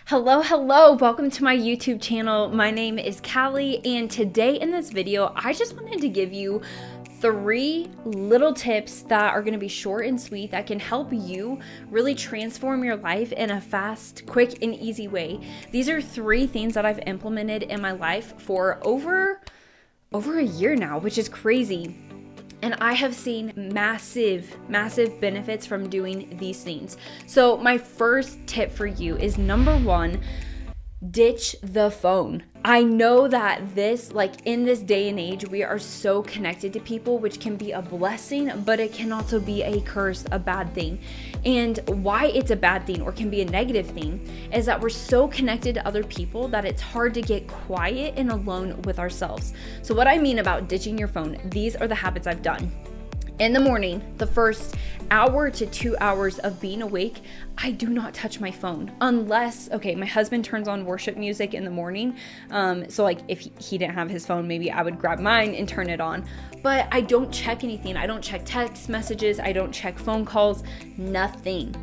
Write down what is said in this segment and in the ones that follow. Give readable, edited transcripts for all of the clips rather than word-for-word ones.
Hello, welcome to my YouTube channel. My name is Callie, and today in this video, I just wanted to give you 3 little tips that are going to be short and sweet that can help you really transform your life in a fast, quick, and easy way. These are 3 things that I've implemented in my life for over a year now, which is crazy. And I have seen massive benefits from doing these things. So my first tip for you is number 1, ditch the phone. I know that in this day and age, we are so connected to people, which can be a blessing, but it can also be a curse, a bad thing. And why it's a bad thing or can be a negative thing is that we're so connected to other people that it's hard to get quiet and alone with ourselves. So what I mean about ditching your phone, these are the habits I've done. In the morning, the first hour to 2 hours of being awake, I do not touch my phone unless, my husband turns on worship music in the morning. So if he didn't have his phone, maybe I would grab mine and turn it on. But I don't check anything. I don't check text messages. I don't check phone calls, nothing.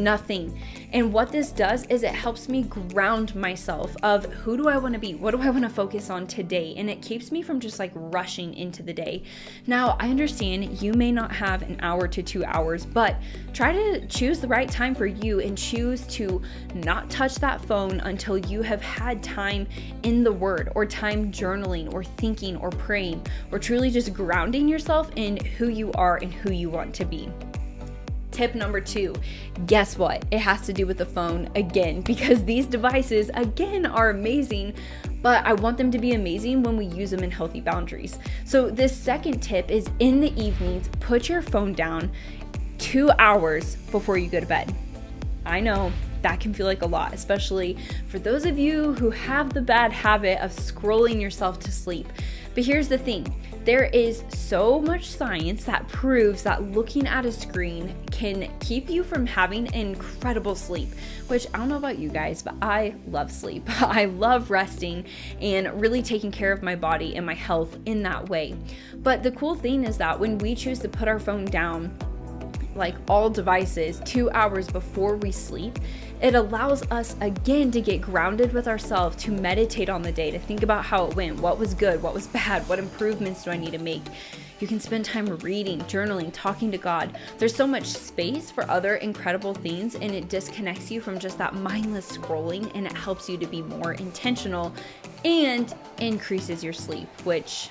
And what this does is it helps me ground myself of who do I want to be? What do I want to focus on today? And it keeps me from just rushing into the day. Now, I understand you may not have an hour to 2 hours, but try to choose the right time for you and choose to not touch that phone until you have had time in the Word or time journaling or thinking or praying or truly just grounding yourself in who you are and who you want to be. Tip number 2, guess what? It has to do with the phone again, because these devices again are amazing, but I want them to be amazing when we use them in healthy boundaries. So this second tip is in the evenings, put your phone down 2 hours before you go to bed. I know that can feel like a lot, especially for those of you who have the bad habit of scrolling yourself to sleep. But here's the thing, there is so much science that proves that looking at a screen can keep you from having incredible sleep, which I don't know about you guys, but I love sleep. I love resting and really taking care of my body and my health in that way. But the cool thing is that when we choose to put our phone down, all devices, 2 hours before we sleep, it allows us again to get grounded with ourselves, to meditate on the day, to think about how it went, what was good, what was bad, what improvements do I need to make. You can spend time reading, journaling, talking to God. There's so much space for other incredible things, and it disconnects you from just that mindless scrolling, and it helps you to be more intentional and increases your sleep, which,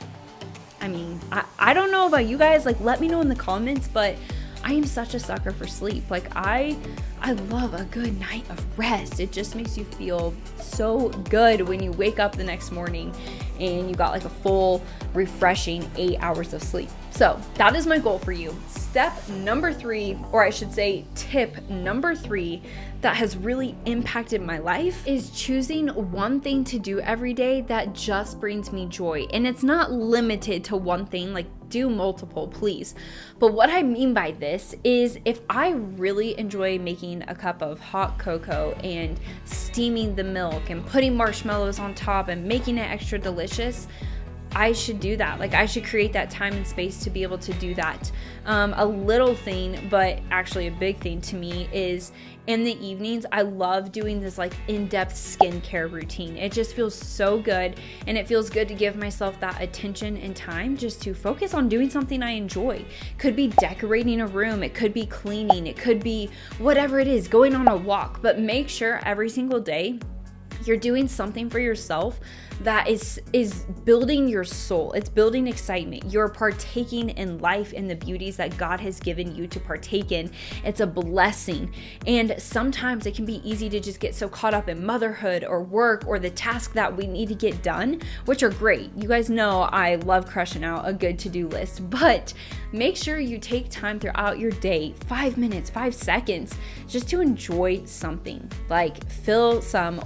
I don't know about you guys, let me know in the comments, but I am such a sucker for sleep. I love a good night of rest. It just makes you feel so good when you wake up the next morning and you got a full, refreshing 8 hours of sleep. So that is my goal for you. Step number 3, or I should say tip number 3 that has really impacted my life is choosing one thing to do every day that just brings me joy. And it's not limited to one thing, do multiple, please. But what I mean by this is if I really enjoy making a cup of hot cocoa and steaming the milk and putting marshmallows on top and making it extra delicious, I should do that. I should create that time and space to be able to do that. A little thing, but actually a big thing to me is in the evenings, I love doing this in-depth skincare routine. It just feels so good, and it feels good to give myself that attention and time just to focus on doing something I enjoy. Could be decorating a room, it could be cleaning, it could be whatever it is, going on a walk, but make sure every single day you're doing something for yourself that is building your soul. It's building excitement. You're partaking in life and the beauties that God has given you to partake in. It's a blessing. And sometimes it can be easy to just get so caught up in motherhood or work or the task that we need to get done, which are great. You guys know I love crushing out a good to-do list, but make sure you take time throughout your day, 5 minutes, 5 seconds, just to enjoy something. Fill some oil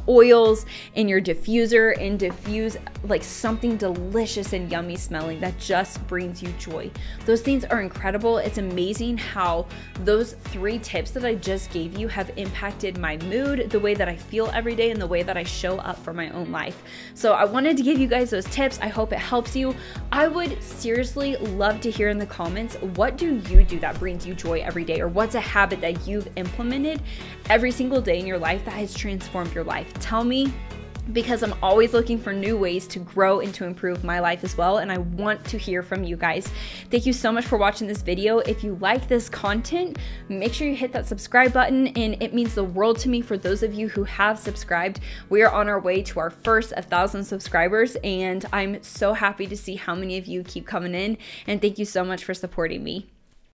candles in your diffuser and diffuse like something delicious and yummy smelling that just brings you joy. Those things are incredible. It's amazing how those 3 tips that I just gave you have impacted my mood, the way that I feel every day, and the way that I show up for my own life. So I wanted to give you guys those tips. I hope it helps you. I would seriously love to hear in the comments, what do you do that brings you joy every day? Or what's a habit that you've implemented every single day in your life that has transformed your life? Tell me, because I'm always looking for new ways to grow and to improve my life as well, and I want to hear from you guys. Thank you so much for watching this video. If you like this content, make sure you hit that subscribe button, and it means the world to me for those of you who have subscribed. We are on our way to our first 1,000 subscribers, and I'm so happy to see how many of you keep coming in, and thank you so much for supporting me.